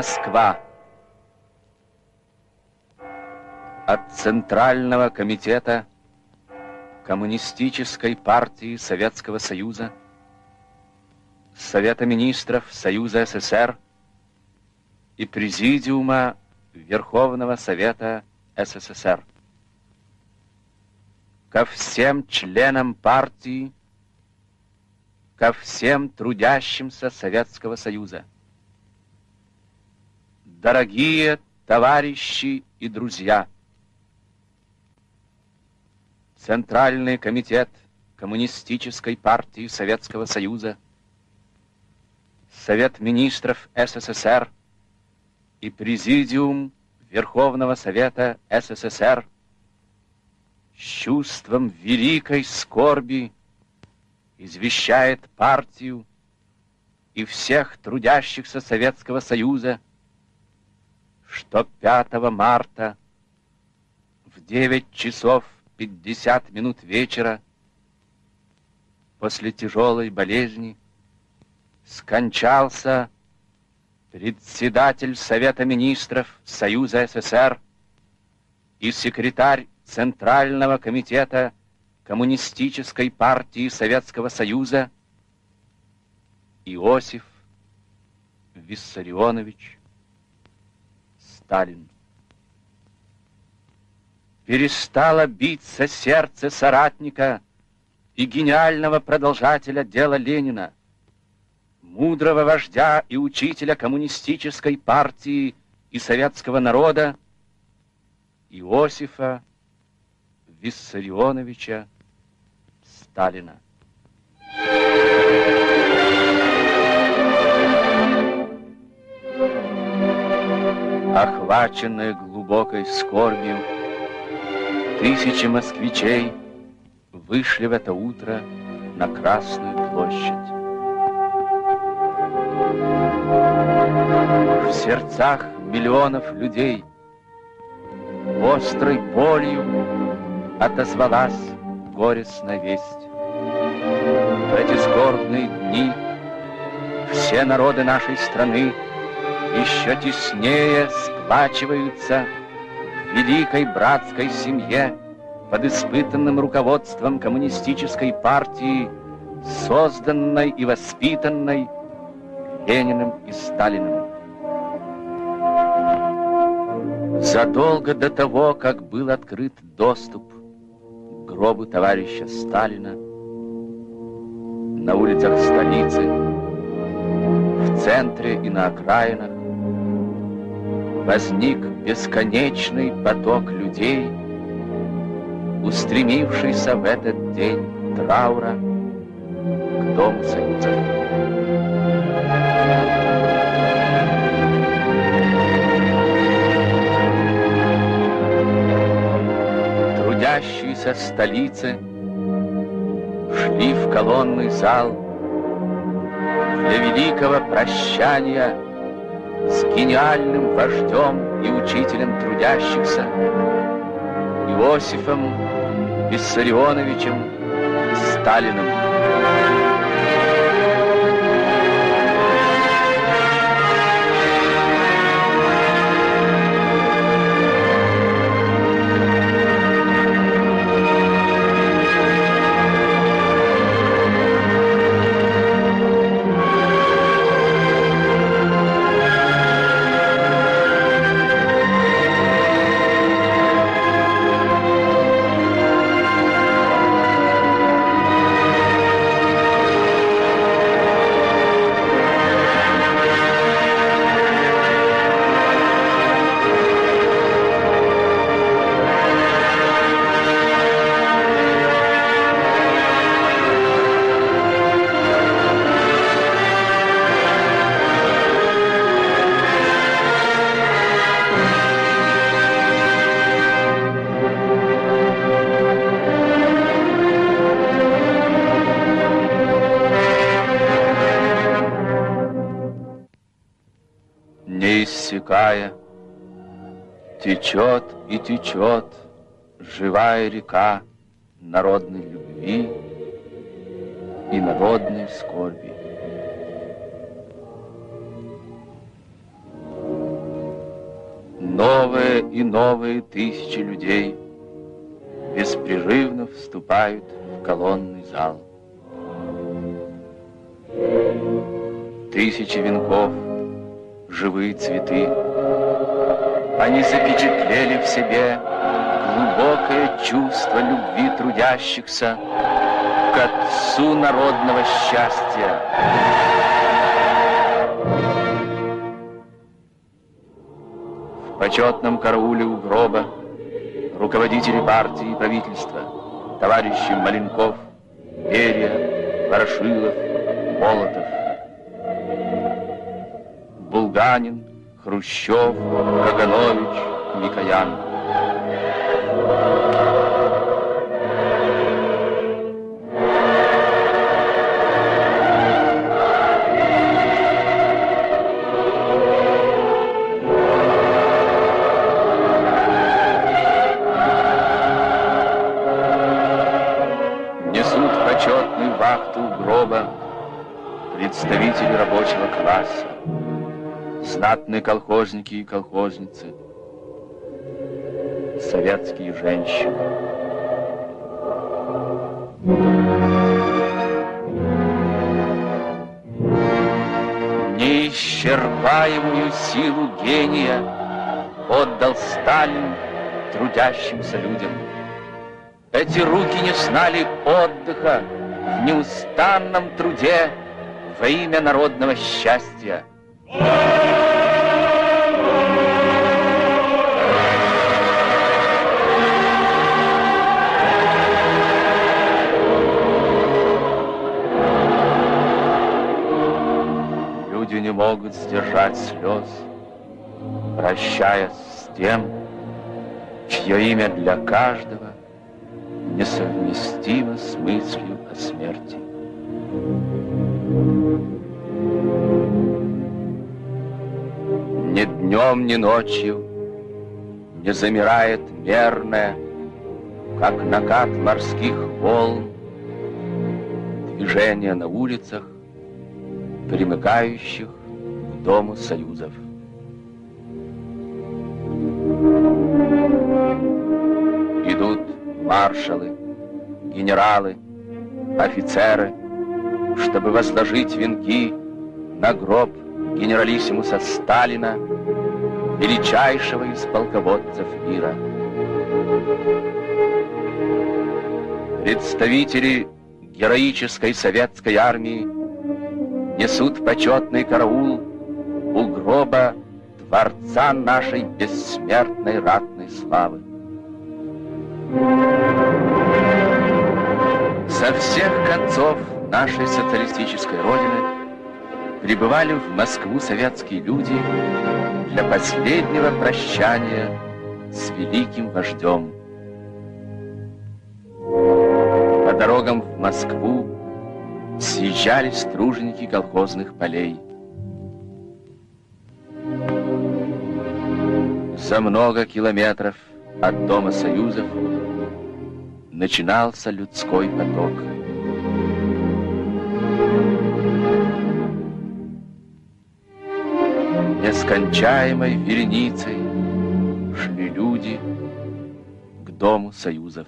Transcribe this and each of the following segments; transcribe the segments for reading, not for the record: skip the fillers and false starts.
Москва. От Центрального комитета Коммунистической партии Советского Союза, Совета министров Союза СССР и Президиума Верховного Совета СССР. Ко всем членам партии, ко всем трудящимся Советского Союза. Дорогие товарищи и друзья! Центральный комитет Коммунистической партии Советского Союза, Совет министров СССР и Президиум Верховного Совета СССР с чувством великой скорби извещает партию и всех трудящихся Советского Союза, что 5 марта в 9 часов 50 минут вечера после тяжелой болезни скончался председатель Совета министров Союза СССР и секретарь Центрального комитета Коммунистической партии Советского Союза Иосиф Виссарионович Сталин. Перестало биться сердце соратника и гениального продолжателя дела Ленина, мудрого вождя и учителя коммунистической партии и советского народа Иосифа Виссарионовича Сталина. Охваченные глубокой скорбью, тысячи москвичей вышли в это утро на Красную площадь. В сердцах миллионов людей острой болью отозвалась горестная весть. В эти скорбные дни все народы нашей страны еще теснее сплачиваются в великой братской семье под испытанным руководством коммунистической партии, созданной и воспитанной Лениным и Сталиным. Задолго до того, как был открыт доступ к гробу товарища Сталина, на улицах столицы, в центре и на окраинах возник бесконечный поток людей, устремившийся в этот день траура к Дому Союза. Трудящиеся столицы шли в колонный зал для великого прощания с гениальным вождем и учителем трудящихся Иосифом Виссарионовичем Сталиным. Не иссякая, течет и течет живая река народной любви и народной скорби. Новые и новые тысячи людей беспрерывно вступают в колонный зал. Тысячи венков, живые цветы. Они запечатлели в себе глубокое чувство любви трудящихся к Отцу народного счастья. В почетном карауле у гроба руководители партии и правительства, товарищи Маленков, Берия, Ворошилов, Молотов, Булганин, Хрущев, Каганович, Микоян. Несут почетную вахту у гроба представители рабочего класса, знатные колхозники и колхозницы, советские женщины. Неисчерпаемую силу гения отдал Сталин трудящимся людям. Эти руки не знали отдыха в неустанном труде во имя народного счастья. Люди не могут сдержать слез, прощаясь с тем, чье имя для каждого несовместимо с мыслью о смерти. Ни днем, ни ночью не замирает мерное, как накат морских волн, движение на улицах, примыкающих к Дому Союзов. Идут маршалы, генералы, офицеры, чтобы возложить венки на гроб генералиссимуса Сталина, величайшего из полководцев мира. Представители героической советской армии несут почетный караул у гроба Творца нашей бессмертной ратной славы. Со всех концов нашей социалистической родины прибывали в Москву советские люди для последнего прощания с великим вождем. По дорогам в Москву съезжались труженики колхозных полей. За много километров от Дома Союзов начинался людской поток. Нескончаемой вереницей шли люди к Дому Союзов.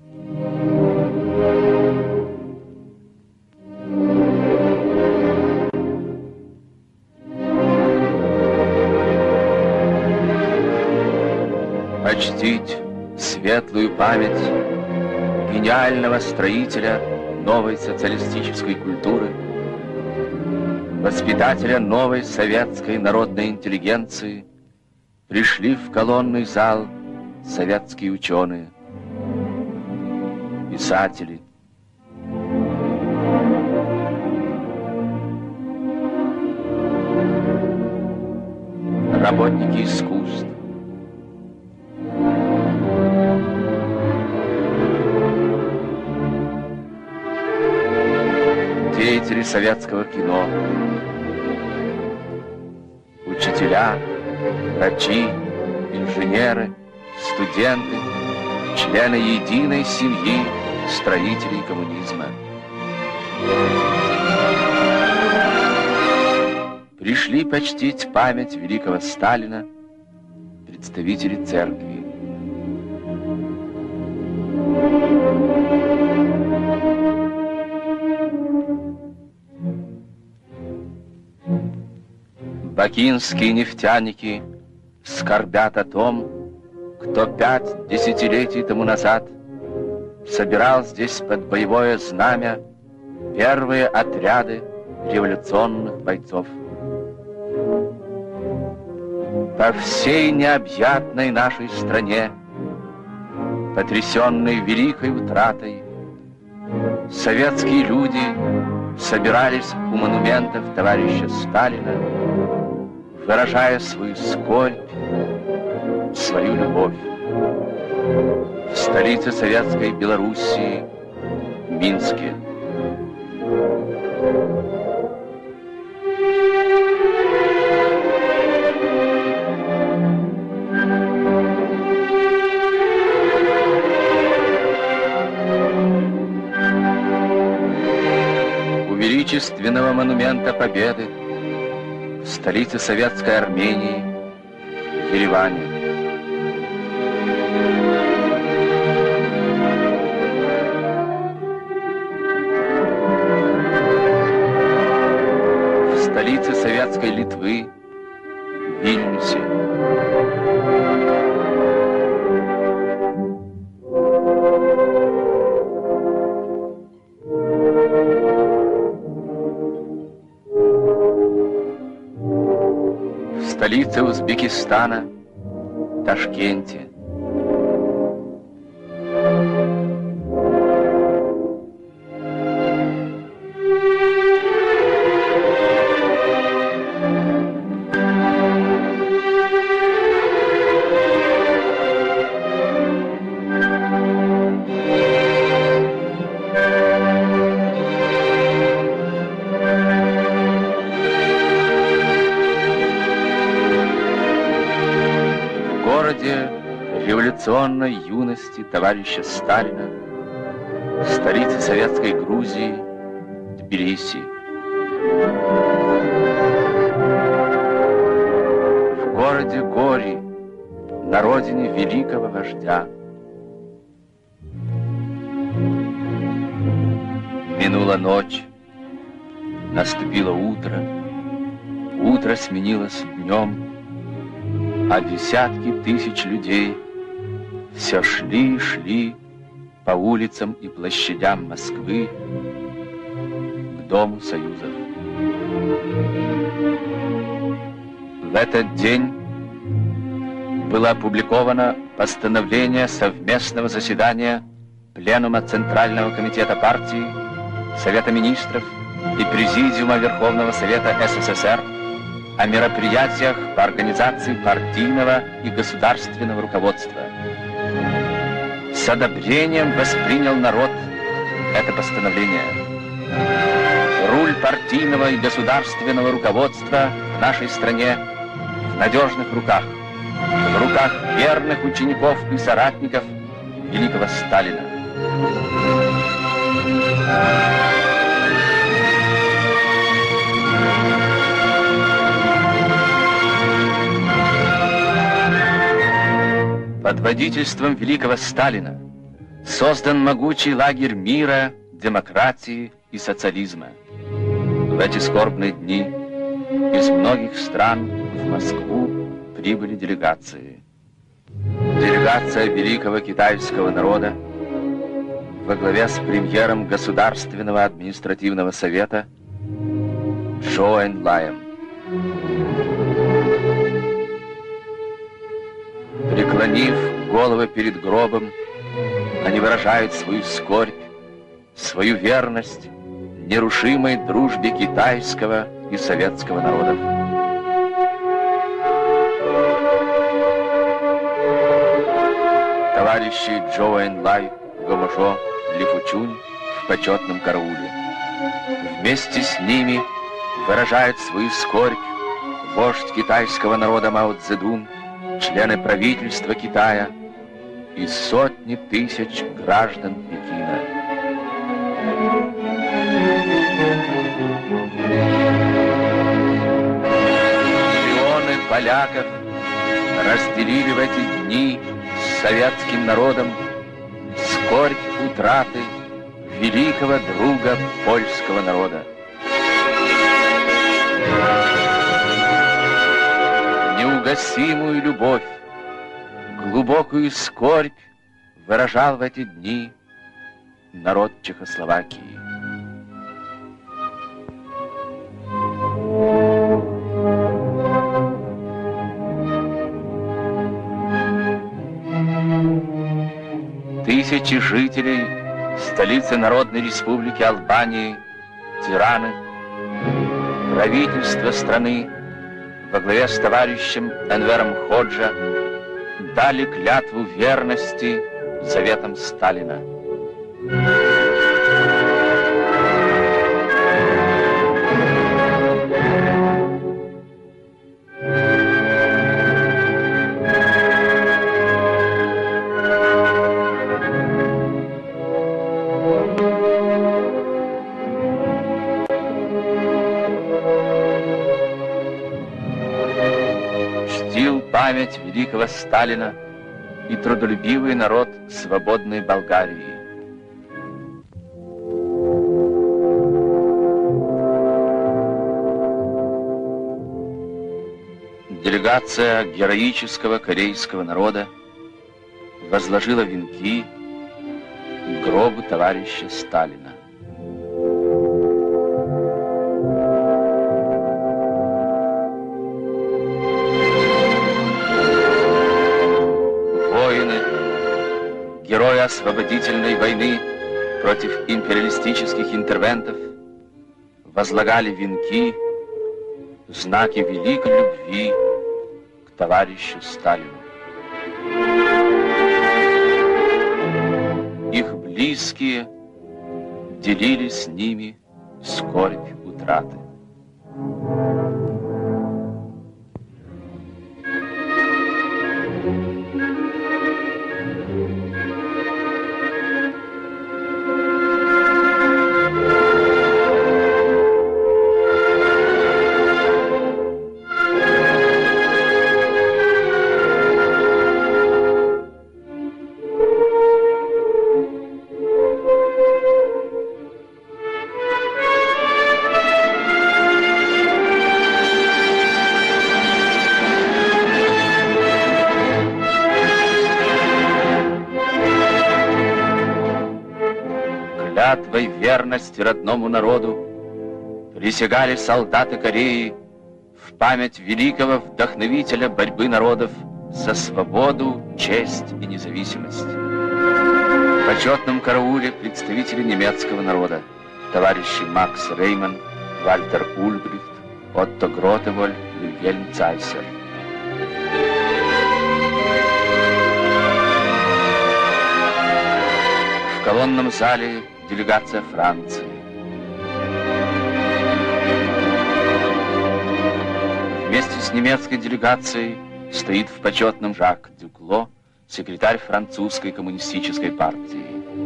Почтить светлую память гениального строителя новой социалистической культуры, воспитателя новой советской народной интеллигенции, пришли в колонный зал советские ученые, писатели, работники искусств, деятели советского кино, учителя, врачи, инженеры, студенты, члены единой семьи строителей коммунизма. Пришли почтить память великого Сталина, представители церкви. Бакинские нефтяники скорбят о том, кто 5 десятилетий тому назад собирал здесь под боевое знамя первые отряды революционных бойцов. По всей необъятной нашей стране, потрясенной великой утратой, советские люди собирались у монументов товарища Сталина, выражая свою скорбь, свою любовь. В столице советской Белоруссии, Минске. У величественного монумента Победы в столице советской Армении, Ереване. В столице советской Литвы, Вильнюсе. В столице Узбекистана, Ташкенте. Революционной юности товарища Сталина, столице советской Грузии, Тбилиси. В городе Гори, на родине великого вождя. Минула ночь, наступило утро, утро сменилось днем, а десятки тысяч людей все шли и шли по улицам и площадям Москвы к Дому Союзов. В этот день было опубликовано постановление совместного заседания Пленума Центрального комитета партии, Совета министров и Президиума Верховного Совета СССР о мероприятиях по организации партийного и государственного руководства. С одобрением воспринял народ это постановление. Руль партийного и государственного руководства в нашей стране в надежных руках, в руках верных учеников и соратников великого Сталина. Под водительством великого Сталина создан могучий лагерь мира, демократии и социализма. В эти скорбные дни из многих стран в Москву прибыли делегации. Делегация великого китайского народа во главе с премьером Государственного административного совета Чжоу Энлаем. Преклонив головы перед гробом, они выражают свою скорбь, свою верность нерушимой дружбе китайского и советского народов. Товарищи Чжоу Энлай, Гомошо, Ли Фучунь в почетном карауле. Вместе с ними выражает свою скорбь вождь китайского народа Мао Цзэдун, члены правительства Китая и сотни тысяч граждан Пекина. Миллионы поляков разделили в эти дни с советским народом скорбь утраты великого друга польского народа. Неугасимую любовь, глубокую скорбь выражал в эти дни народ Чехословакии. Тысячи жителей столицы Народной Республики Албании, Тираны, правительство страны во главе с товарищем Энвером Ходжа дали клятву верности заветам Сталина. Память великого Сталина и трудолюбивый народ свободной Болгарии. Делегация героического корейского народа возложила венки к гробу товарища Сталина. Герои освободительной войны против империалистических интервентов возлагали венки, знаки великой любви к товарищу Сталину. Их близкие делили с ними скорбь утраты. Клятвой верности родному народу присягали солдаты Кореи в память великого вдохновителя борьбы народов за свободу, честь и независимость. В почетном карауле представители немецкого народа, товарищи Макс Рейман, Вальтер Ульбрихт, Отто Гротеволь, Вильгельм Цайсер. В колонном зале делегация Франции. Вместе с немецкой делегацией стоит в почетном Жак Дюкло, секретарь французской коммунистической партии.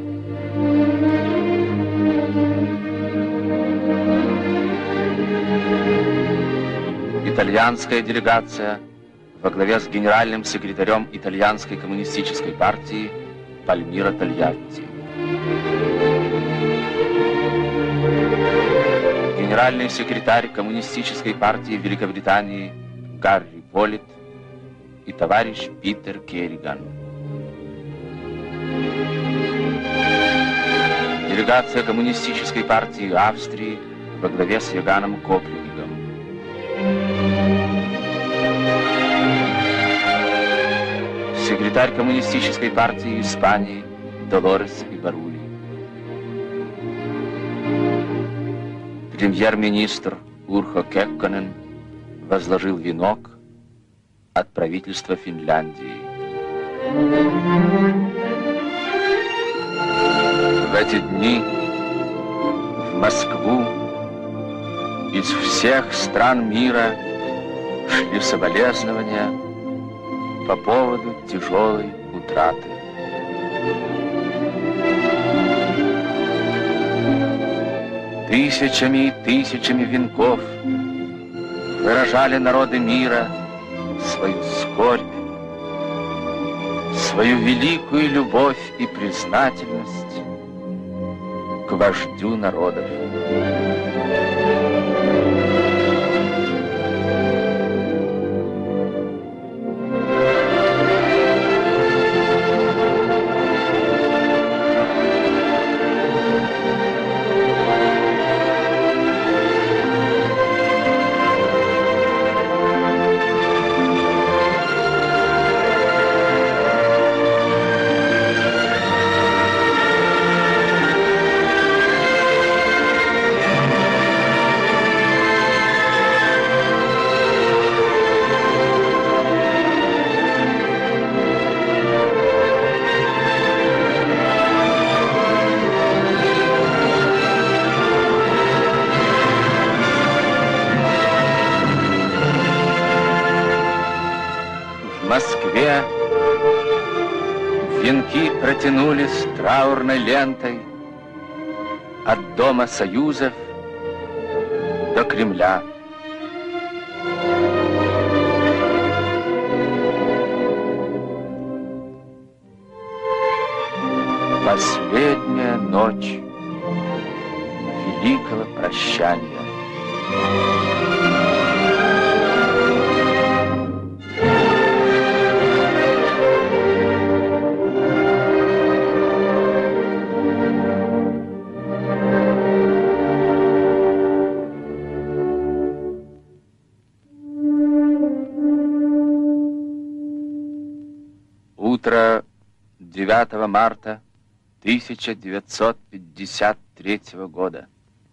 Итальянская делегация во главе с генеральным секретарем итальянской коммунистической партии Пальмиро Тольятти. Генеральный секретарь Коммунистической партии Великобритании Гарри Полит и товарищ Питер Керриган. Делегация Коммунистической партии Австрии во главе с Яганом Коплинигом. Секретарь Коммунистической партии Испании Долорес Ибарули. Премьер-министр Урхо Кекконен возложил венок от правительства Финляндии. В эти дни в Москву из всех стран мира шли соболезнования по поводу тяжелой утраты. Тысячами и тысячами венков выражали народы мира свою скорбь свою великую любовь и признательность к вождю народов. В Москве венки протянулись траурной лентой от Дома Союзов до Кремля. Последняя ночь великого прощания. Утро 9 марта 1953 года.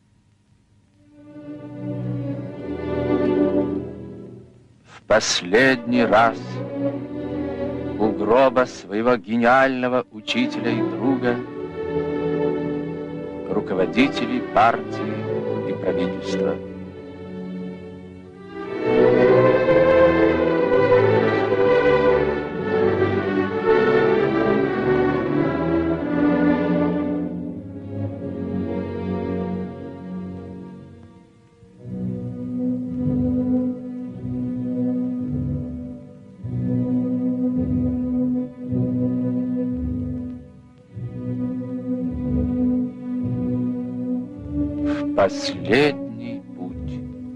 В последний раз у гроба своего гениального учителя и друга руководителей партии и правительства. Последний путь.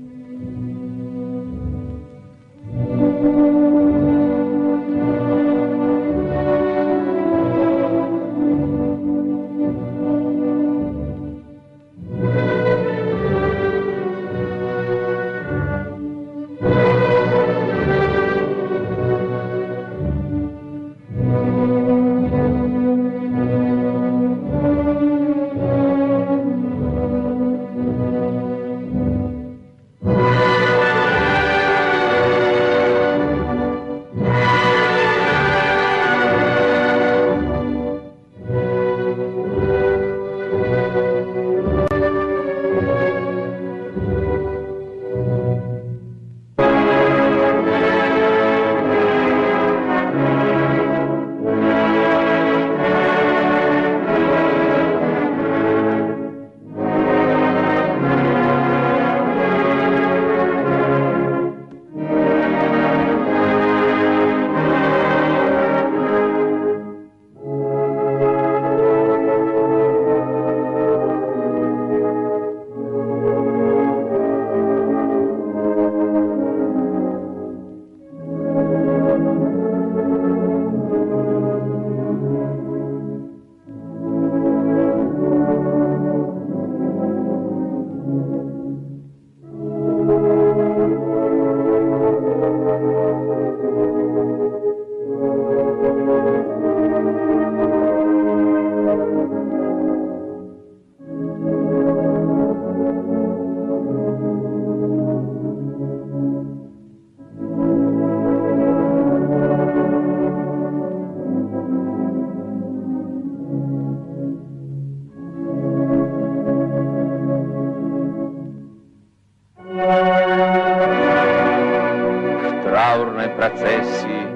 Траурной процессии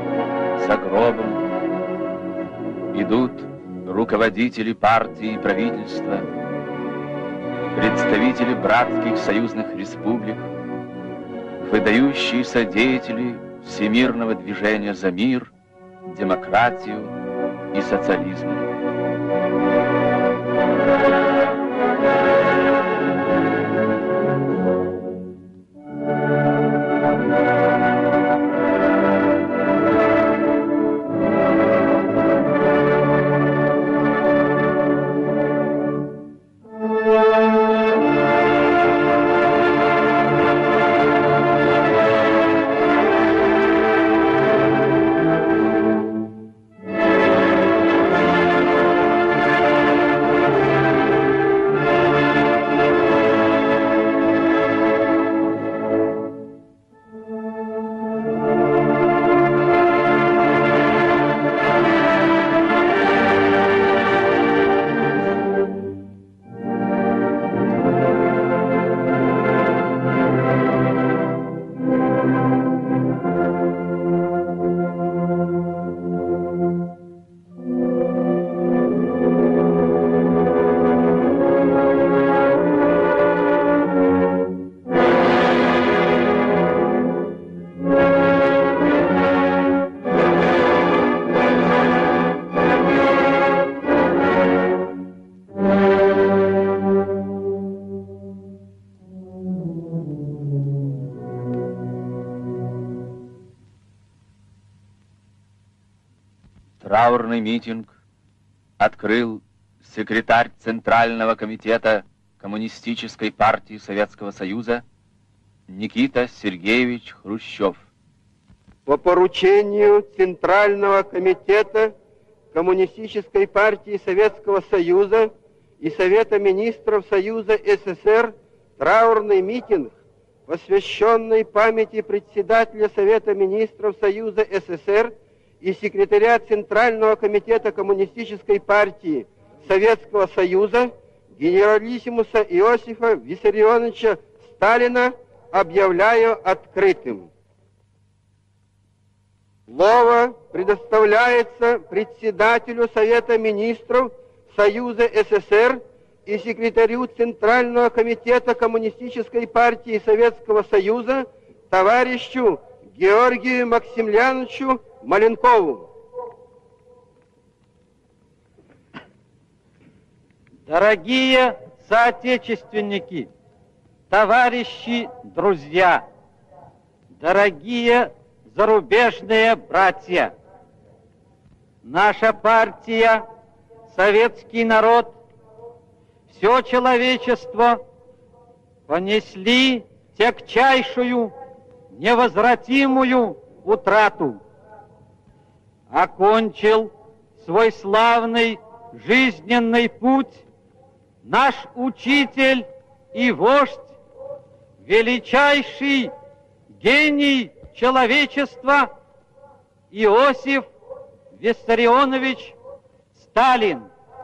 за гробом идут руководители партии и правительства, представители братских союзных республик, выдающиеся деятели всемирного движения за мир, демократию и социализм. Траурный митинг открыл секретарь Центрального комитета Коммунистической партии Советского Союза Никита Сергеевич Хрущев. По поручению Центрального комитета Коммунистической партии Советского Союза и Совета министров Союза СССР траурный митинг, посвященный памяти председателя Совета министров Союза СССР и секретаря Центрального комитета Коммунистической партии Советского Союза генералиссимуса Иосифа Виссарионовича Сталина объявляю открытым. Слово предоставляется председателю Совета министров Союза СССР и секретарю Центрального комитета Коммунистической партии Советского Союза товарищу Георгию Максимляновичу Маленкову. Дорогие соотечественники, товарищи, друзья, дорогие зарубежные братья, наша партия, советский народ, все человечество понесли тягчайшую, невозвратимую утрату. Окончил свой славный жизненный путь наш учитель и вождь, величайший гений человечества Иосиф Виссарионович Сталин.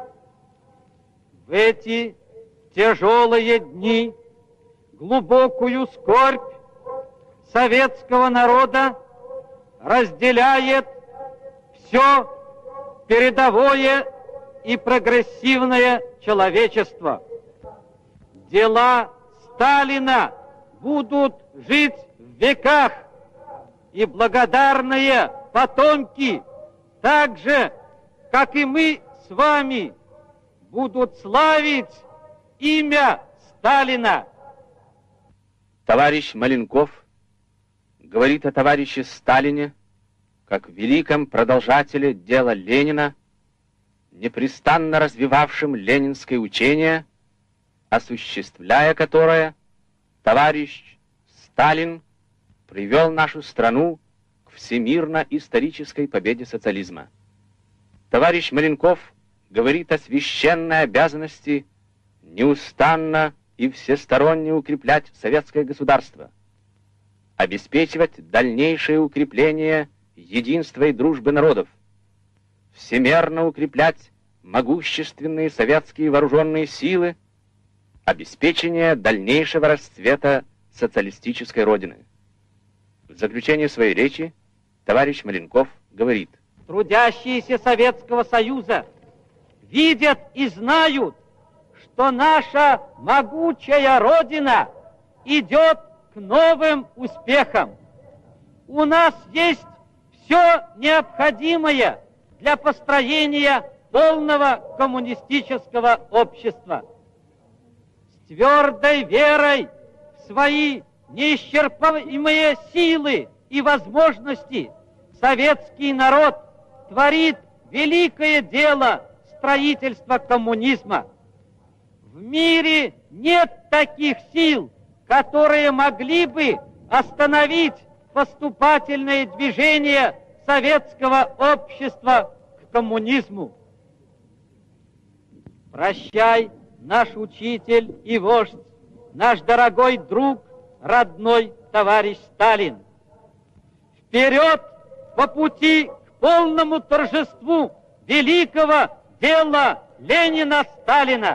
В эти тяжелые дни глубокую скорбь советского народа разделяет все передовое и прогрессивное человечество. Дела Сталина будут жить в веках, и благодарные потомки, так же, как и мы с вами, будут славить имя Сталина. Товарищ Маленков говорит о товарище Сталине как великом продолжателе дела Ленина, непрестанно развивавшим ленинское учение, осуществляя которое товарищ Сталин привел нашу страну к всемирно-исторической победе социализма. Товарищ Маленков говорит о священной обязанности неустанно и всесторонне укреплять советское государство, обеспечивать дальнейшее укрепление единства и дружбы народов, всемерно укреплять могущественные советские вооруженные силы, обеспечение дальнейшего расцвета социалистической Родины. В заключение своей речи товарищ Маленков говорит: трудящиеся Советского Союза видят и знают, что наша могучая Родина идет к новым успехам. У нас есть все необходимое для построения полного коммунистического общества. С твердой верой в свои неисчерпаемые силы и возможности советский народ творит великое дело строительства коммунизма. В мире нет таких сил, которые могли бы остановить поступательное движение советского общества к коммунизму. Прощай, наш учитель и вождь, наш дорогой друг, родной товарищ Сталин. Вперед по пути к полному торжеству великого дела Ленина-Сталина.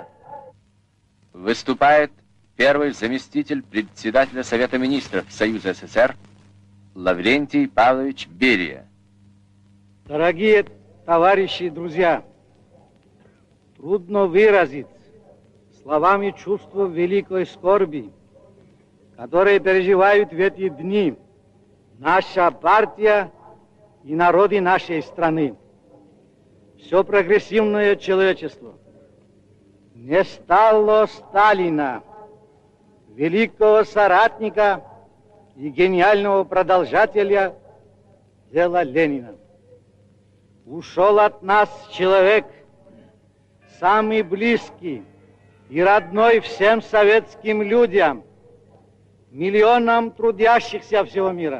Выступает первый заместитель председателя Совета министров Союза СССР Лаврентий Павлович Берия. Дорогие товарищи и друзья, трудно выразить словами чувство великой скорби, которые переживают в эти дни наша партия и народы нашей страны. Все прогрессивное человечество не стало Сталина, великого соратника и гениального продолжателя дела Ленина. Ушел от нас человек, самый близкий и родной всем советским людям, миллионам трудящихся всего мира.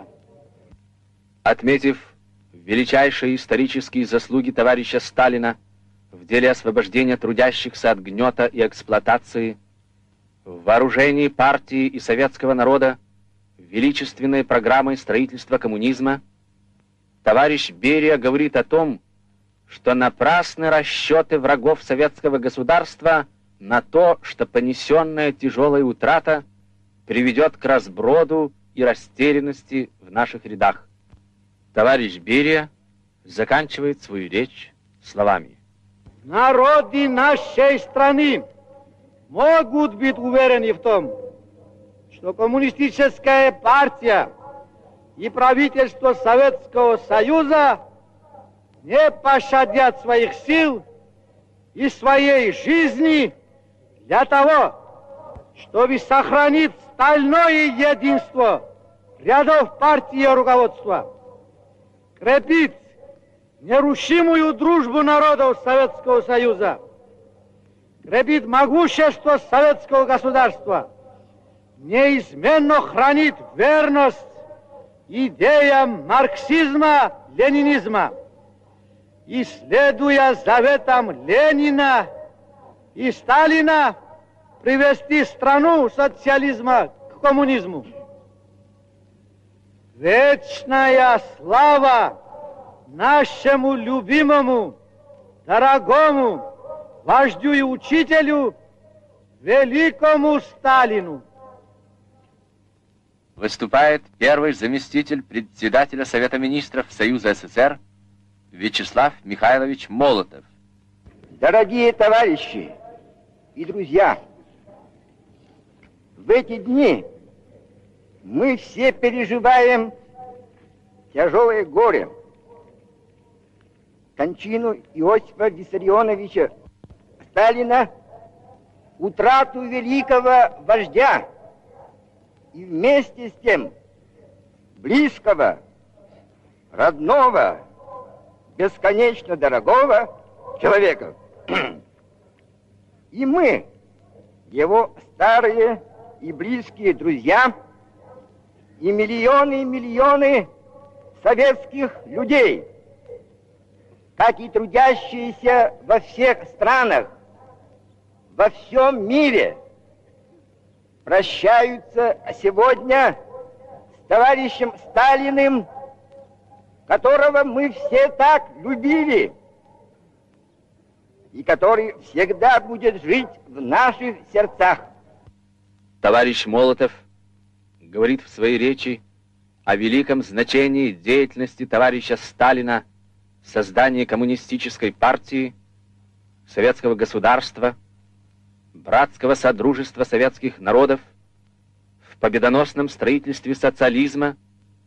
Отметив величайшие исторические заслуги товарища Сталина в деле освобождения трудящихся от гнета и эксплуатации, в вооружении партии и советского народа величественной программой строительства коммунизма, товарищ Берия говорит о том, что напрасны расчеты врагов советского государства на то, что понесенная тяжелая утрата приведет к разброду и растерянности в наших рядах. Товарищ Берия заканчивает свою речь словами. Народы нашей страны могут быть уверены в том, что коммунистическая партия и правительство Советского Союза не пощадят своих сил и своей жизни для того, чтобы сохранить стальное единство рядов партии и руководства, крепить нерушимую дружбу народов Советского Союза, крепить могущество советского государства, неизменно хранит верность идеям марксизма, ленинизма и, следуя заветам Ленина и Сталина, привести страну социализма к коммунизму. Вечная слава нашему любимому, дорогому вождю и учителю, великому Сталину. Выступает первый заместитель председателя Совета министров Союза СССР Вячеслав Михайлович Молотов. Дорогие товарищи и друзья, в эти дни мы все переживаем тяжелое горе, кончину Иосифа Виссарионовича Сталина, утрату великого вождя и вместе с тем близкого, родного, бесконечно дорогого человека. И мы, его старые и близкие друзья, и миллионы советских людей, как и трудящиеся во всех странах, во всем мире, прощаются сегодня с товарищем Сталиным, которого мы все так любили и который всегда будет жить в наших сердцах. Товарищ Молотов говорит в своей речи о великом значении деятельности товарища Сталина в создании коммунистической партии, советского государства, братского содружества советских народов, в победоносном строительстве социализма, в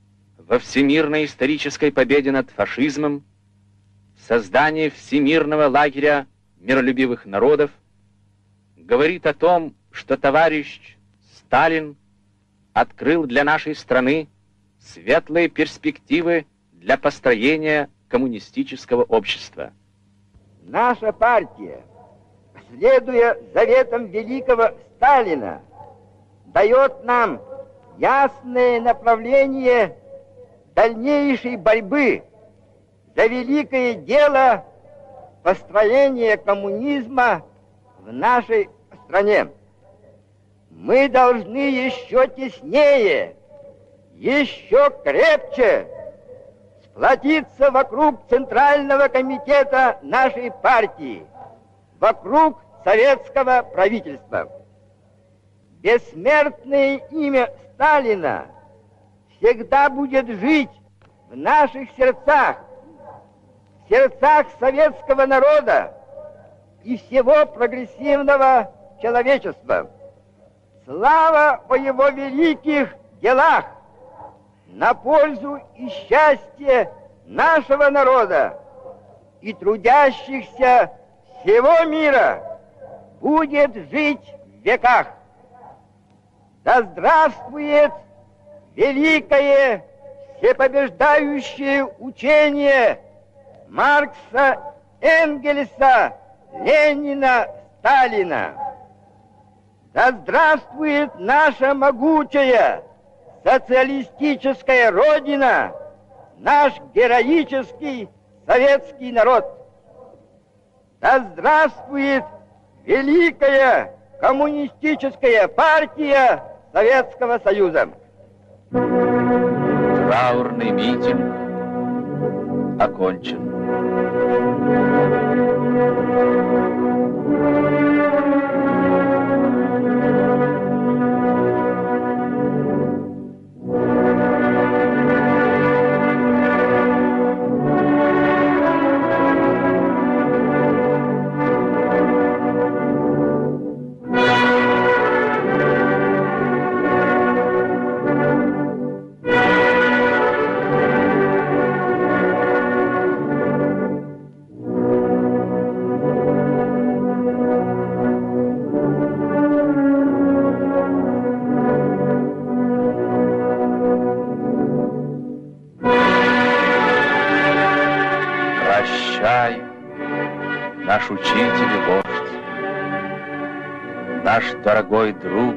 во всемирной исторической победе над фашизмом, создание всемирного лагеря миролюбивых народов, говорит о том, что товарищ Сталин открыл для нашей страны светлые перспективы для построения коммунистического общества. Наша партия, следуя заветам великого Сталина, дает нам ясное направление дальнейшей борьбы за великое дело построения коммунизма в нашей стране. Мы должны еще теснее, еще крепче сплотиться вокруг Центрального комитета нашей партии, вокруг советского правительства. Бессмертное имя Сталина всегда будет жить в наших сердцах, в сердцах советского народа и всего прогрессивного человечества. Слава о его великих делах на пользу и счастье нашего народа и трудящихся всего мира будет жить в веках. Да здравствует великое всепобеждающее учение Маркса, Энгельса, Ленина, Сталина. Да здравствует наша могучая социалистическая Родина, наш героический советский народ. Да здравствует великая коммунистическая партия Советского Союза. Траурный митинг окончен. Прощай, наш учитель и вождь, наш дорогой друг,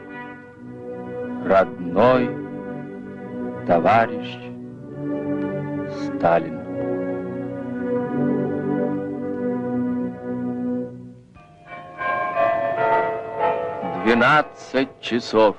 родной товарищ Сталин. Двенадцать часов.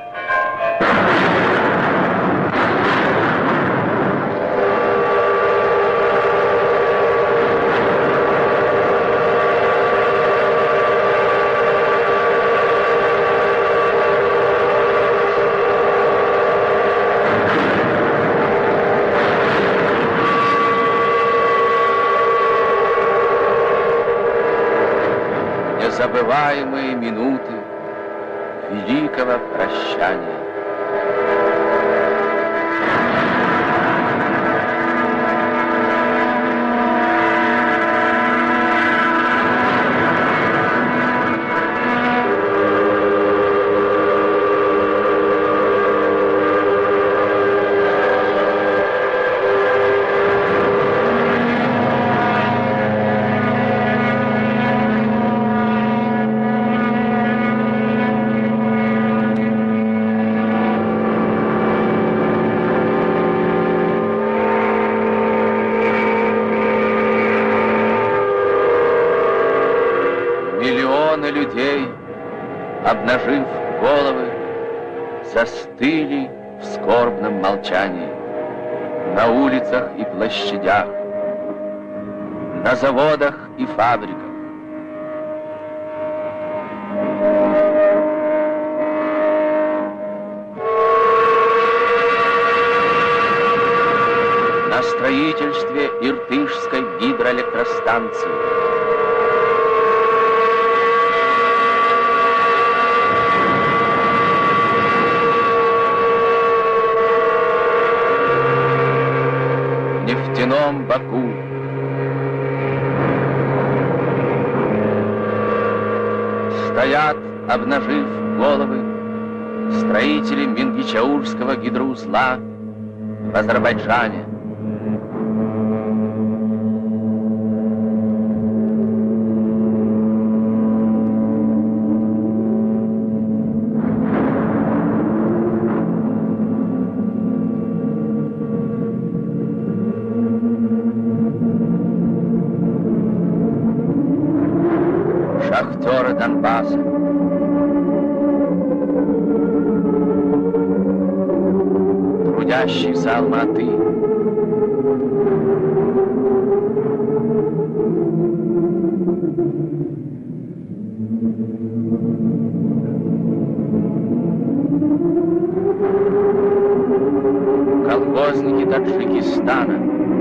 Незабываемые минуты великого прощания. Миллионы людей, обнажив головы, застыли в скорбном молчании на улицах и площадях, на заводах и фабриках. На строительстве Иртышской гидроэлектростанции. раненом боку. Стоят, обнажив головы, строители Мингичаурского гидроузла в Азербайджане. Шахтеры Донбасса. Трудящиеся Алматы. Колхозники Таджикистана.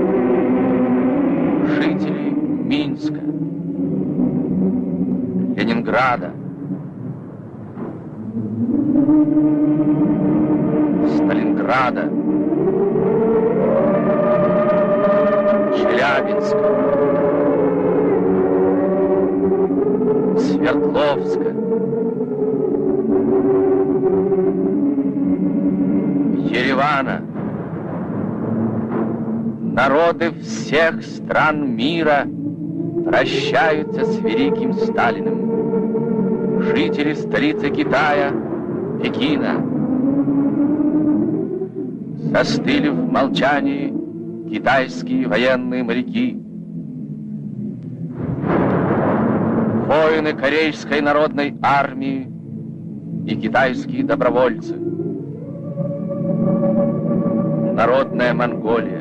Жители Минска. Ленинграда, Сталинграда, Челябинска, Свердловска, Еревана, народы всех стран мира прощаются с великим Сталиным. Жители столицы Китая, Пекина, застыли в молчании китайские военные моряки. Воины Корейской народной армии и китайские добровольцы. Народная Монголия.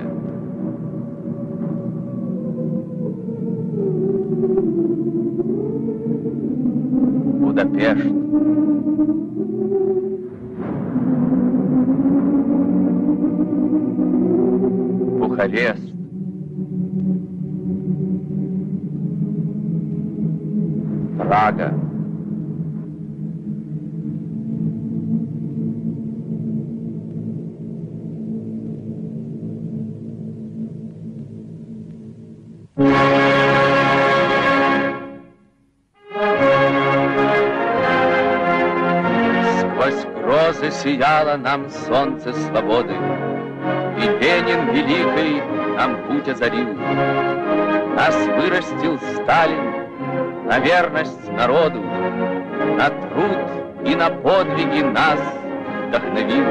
Будапешт. Бухарест. Прага. Сияло нам солнце свободы, и Ленин великий нам путь озарил. Нас вырастил Сталин на верность народу, на труд и на подвиги нас вдохновил.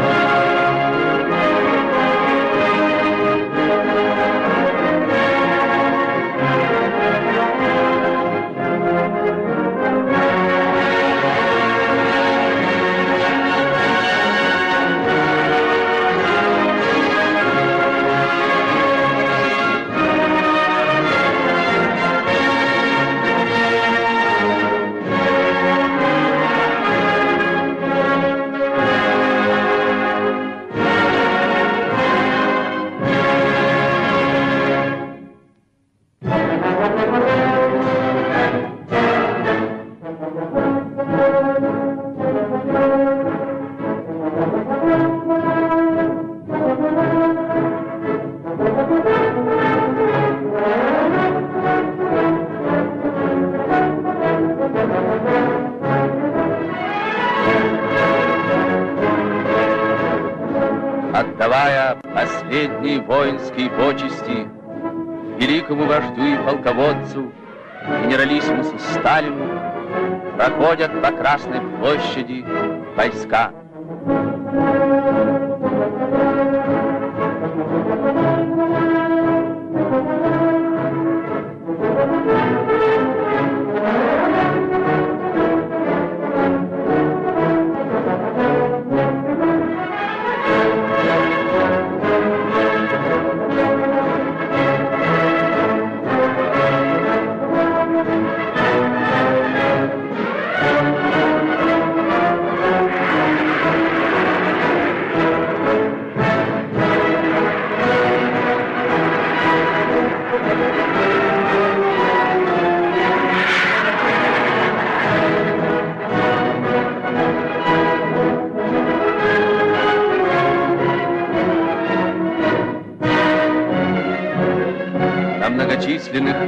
Отдавая последние воинские почести великому вождю и полководцу, генералиссимусу Сталину, проходят по Красной площади войска.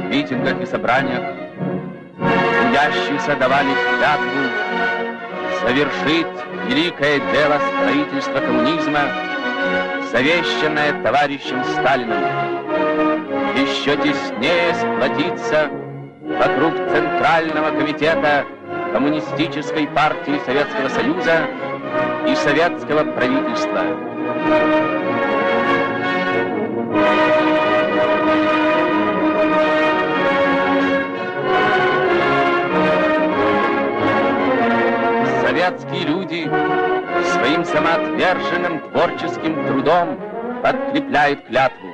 митингах и собраниях трудящиеся давали клятву завершить великое дело строительства коммунизма, завещанное товарищем Сталиным, еще теснее сплотиться вокруг Центрального комитета Коммунистической партии Советского Союза и советского правительства. Советские люди своим самоотверженным творческим трудом подкрепляют клятву.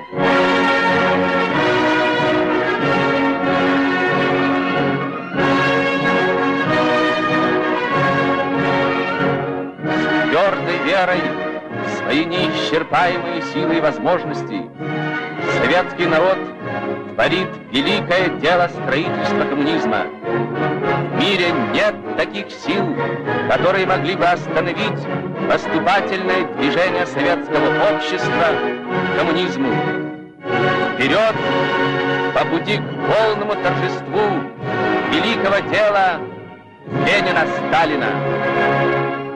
С твердой верой в свои неисчерпаемые силы и возможности советский народ творит великое дело строительства коммунизма. В мире нет таких сил, которые могли бы остановить поступательное движение советского общества к коммунизму. Вперед по пути к полному торжеству великого дела Ленина-Сталина!